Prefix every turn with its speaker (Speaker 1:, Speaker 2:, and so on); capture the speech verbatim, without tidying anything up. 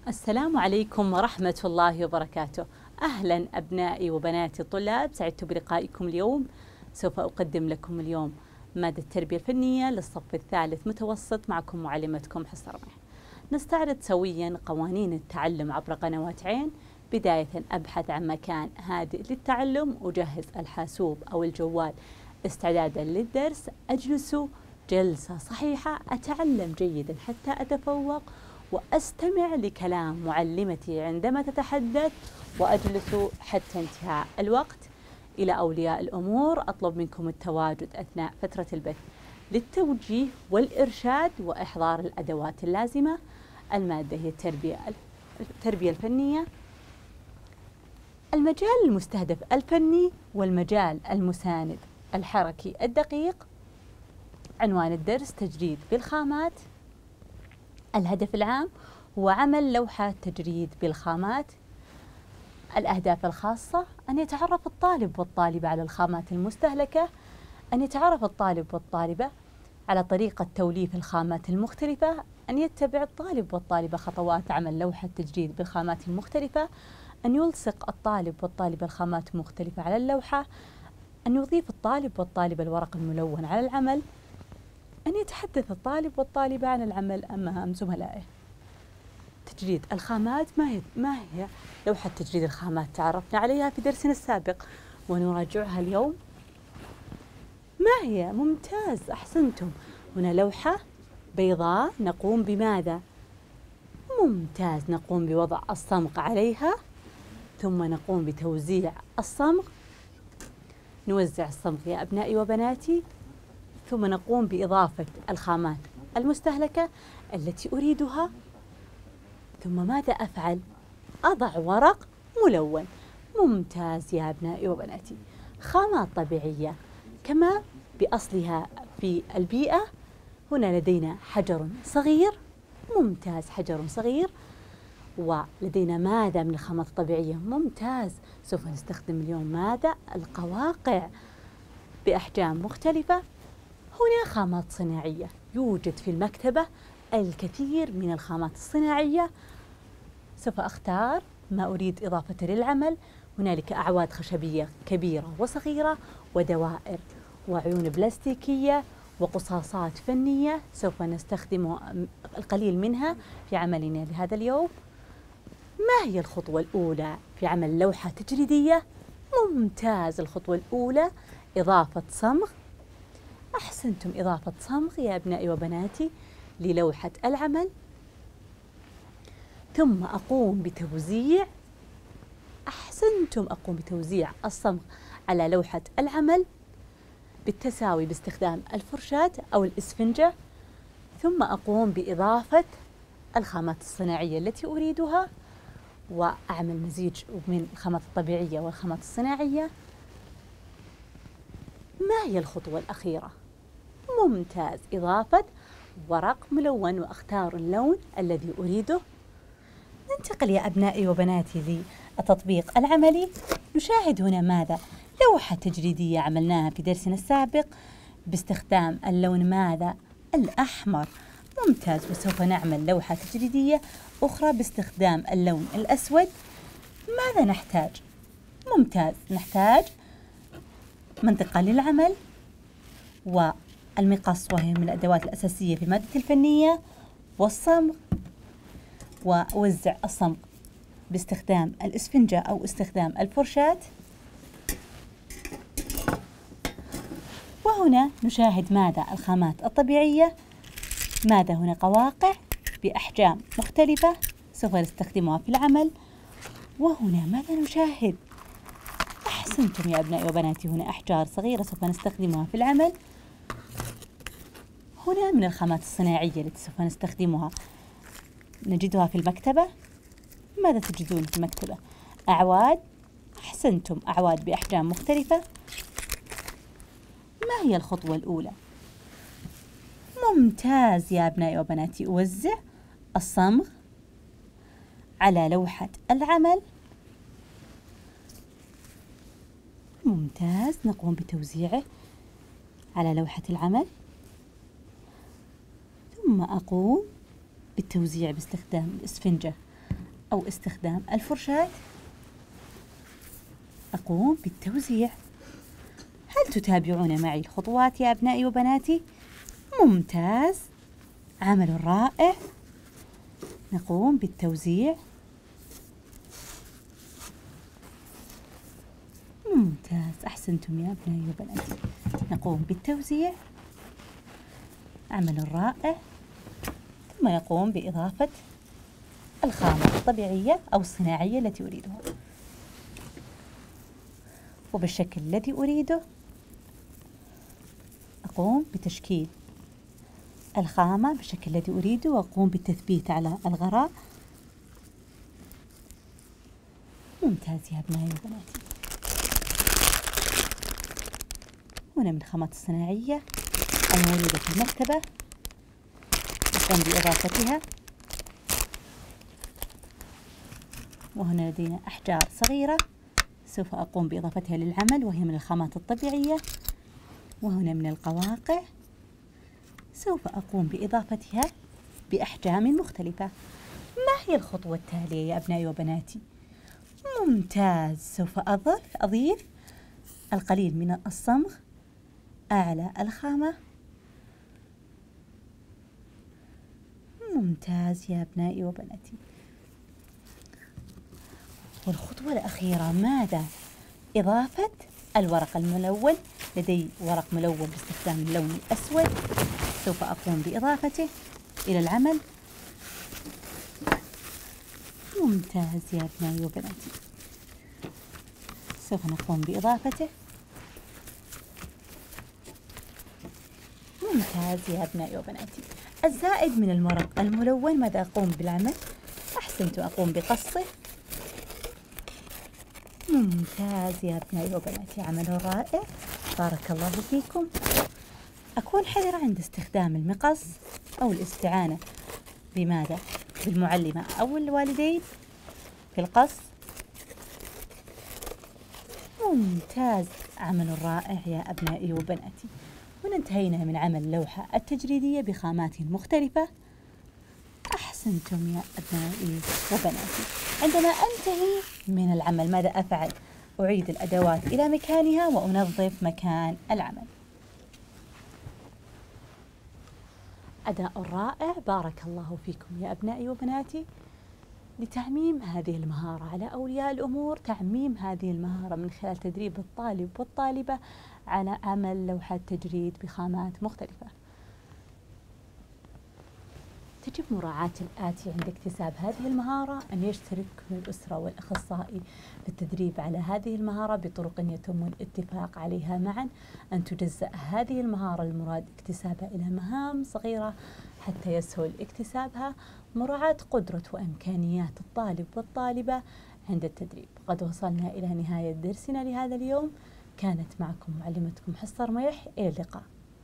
Speaker 1: السلام عليكم ورحمة الله وبركاته. أهلا أبنائي وبناتي الطلاب، سعدت بلقائكم اليوم. سوف أقدم لكم اليوم مادة التربية الفنية للصف الثالث متوسط، معكم معلمتكم حصة رمح. نستعرض سويا قوانين التعلم عبر قنوات عين. بداية أبحث عن مكان هادئ للتعلم، أجهز الحاسوب أو الجوال استعدادا للدرس، أجلس جلسة صحيحة، أتعلم جيدا حتى أتفوق، وأستمع لكلام معلمتي عندما تتحدث، وأجلس حتى انتهاء الوقت. إلى أولياء الأمور، أطلب منكم التواجد أثناء فترة البث للتوجيه والإرشاد وإحضار الأدوات اللازمة. المادة هي التربية التربية الفنية. المجال المستهدف الفني والمجال المساند الحركي الدقيق. عنوان الدرس تجريد بالخامات. الهدف العام هو عمل لوحة تجريد بالخامات. الأهداف الخاصة: أن يتعرف الطالب والطالبة على الخامات المستهلكة، أن يتعرف الطالب والطالبة على طريقة توليف الخامات المختلفة، أن يتبع الطالب والطالبة خطوات عمل لوحة تجريد بالخامات المختلفة، أن يلصق الطالب والطالبة الخامات المختلفة على اللوحة، أن يضيف الطالب والطالبة الورق الملون على العمل، أن يتحدث الطالب والطالبة عن العمل أمام زملائه. تجريد الخامات. ما هي ما هي لوحة تجريد الخامات؟ تعرفنا عليها في درسنا السابق ونراجعها اليوم. ما هي؟ ممتاز، أحسنتم. هنا لوحة بيضاء، نقوم بماذا؟ ممتاز، نقوم بوضع الصمغ عليها، ثم نقوم بتوزيع الصمغ. نوزع الصمغ يا أبنائي وبناتي، ثم نقوم بإضافة الخامات المستهلكة التي أريدها. ثم ماذا أفعل؟ أضع ورق ملون. ممتاز يا أبنائي وبناتي. خامات طبيعية كما بأصلها في البيئة. هنا لدينا حجر صغير. ممتاز، حجر صغير. ولدينا ماذا من الخامات الطبيعية؟ ممتاز، سوف نستخدم اليوم ماذا؟ القواقع بأحجام مختلفة. هنا خامات صناعية، يوجد في المكتبة الكثير من الخامات الصناعية. سوف أختار ما أريد إضافته للعمل. هنالك أعواد خشبية كبيرة وصغيرة، ودوائر، وعيون بلاستيكية، وقصاصات فنية سوف نستخدم القليل منها في عملنا لهذا اليوم. ما هي الخطوة الأولى في عمل لوحة تجريدية؟ ممتاز، الخطوة الأولى إضافة صمغ. أحسنتم، إضافة صمغ يا أبنائي وبناتي للوحة العمل. ثم أقوم بتوزيع. أحسنتم، أقوم بتوزيع الصمغ على لوحة العمل بالتساوي باستخدام الفرشاة أو الإسفنجة. ثم أقوم بإضافة الخامات الصناعية التي أريدها، وأعمل مزيج من الخامات الطبيعية والخامات الصناعية. ما هي الخطوة الأخيرة؟ ممتاز، إضافة ورق ملون، وأختار اللون الذي أريده. ننتقل يا أبنائي وبناتي للتطبيق العملي. نشاهد هنا ماذا؟ لوحة تجريدية عملناها في درسنا السابق باستخدام اللون ماذا؟ الأحمر. ممتاز، وسوف نعمل لوحة تجريدية أخرى باستخدام اللون الأسود. ماذا نحتاج؟ ممتاز، نحتاج منطقة للعمل والمقص، وهي من الأدوات الأساسية في المادة الفنية، والصمغ، ووزع الصمغ باستخدام الإسفنجة أو استخدام الفرشاة. وهنا نشاهد ماذا؟ الخامات الطبيعية. ماذا هنا؟ قواقع بأحجام مختلفة سوف نستخدمها في العمل. وهنا ماذا نشاهد؟ أحسنتم يا أبنائي وبناتي، هنا أحجار صغيرة سوف نستخدمها في العمل. هنا من الخامات الصناعية التي سوف نستخدمها نجدها في المكتبة. ماذا تجدون في المكتبة؟ أعواد. أحسنتم، أعواد بأحجام مختلفة. ما هي الخطوة الأولى؟ ممتاز يا أبنائي وبناتي، أوزع الصمغ على لوحة العمل. ممتاز، نقوم بتوزيعه على لوحة العمل، ثم أقوم بالتوزيع باستخدام الإسفنجة أو استخدام الفرشاة أقوم بالتوزيع. هل تتابعون معي الخطوات يا أبنائي وبناتي؟ ممتاز، عمل رائع. نقوم بالتوزيع. ممتاز، أحسنتم يا أبنائي وبناتي. نقوم بالتوزيع، عمل رائع. ثم نقوم بإضافة الخامة الطبيعية أو الصناعية التي أريدها، وبالشكل الذي أريده أقوم بتشكيل الخامة بالشكل الذي أريده، وأقوم بالتثبيت على الغراء. ممتاز يا أبنائي وبناتي. هنا من الخامات الصناعية الموجودة في المكتبة أقوم بإضافتها. وهنا لدينا أحجار صغيرة سوف أقوم بإضافتها للعمل، وهي من الخامات الطبيعية. وهنا من القواقع سوف أقوم بإضافتها بأحجام مختلفة. ما هي الخطوة التالية يا أبنائي وبناتي؟ ممتاز، سوف أضف أضيف القليل من الصمغ أعلى الخامة. ممتاز يا أبنائي وبناتي. والخطوة الأخيرة ماذا؟ إضافة الورق الملون. لدي ورق ملون باستخدام اللون الأسود، سوف أقوم بإضافته إلى العمل. ممتاز يا أبنائي وبناتي. سوف نقوم بإضافته. ممتاز يا أبنائي وبناتي. الزائد من الورق الملون ماذا أقوم بالعمل؟ أحسنت، أقوم بقصه. ممتاز يا أبنائي وبناتي، عمل رائع، بارك الله فيكم. أكون حذرة عند استخدام المقص أو الاستعانة بماذا؟ بالمعلمة أو الوالدين في القص. ممتاز، عمل رائع يا أبنائي وبناتي. وانتهينا من عمل اللوحة التجريدية بخامات مختلفة. أحسنتم يا أبنائي وبناتي. عندما أنتهي من العمل ماذا أفعل؟ أعيد الأدوات إلى مكانها وأنظف مكان العمل. أداء رائع، بارك الله فيكم يا أبنائي وبناتي. لتعميم هذه المهارة على أولياء الأمور، تعميم هذه المهارة من خلال تدريب الطالب والطالبة على عمل لوحة تجريد بخامات مختلفة. تجب مراعاة الآتي عند اكتساب هذه المهارة: أن يشترك كل الأسرة والأخصائي في التدريب على هذه المهارة بطرق يتم الاتفاق عليها معا. أن تجزأ هذه المهارة المراد اكتسابها إلى مهام صغيرة حتى يسهل اكتسابها. مراعاة قدرة وإمكانيات الطالب والطالبة عند التدريب. قد وصلنا إلى نهاية درسنا لهذا اليوم. كانت معكم معلمتكم حصة رميح، إلى اللقاء.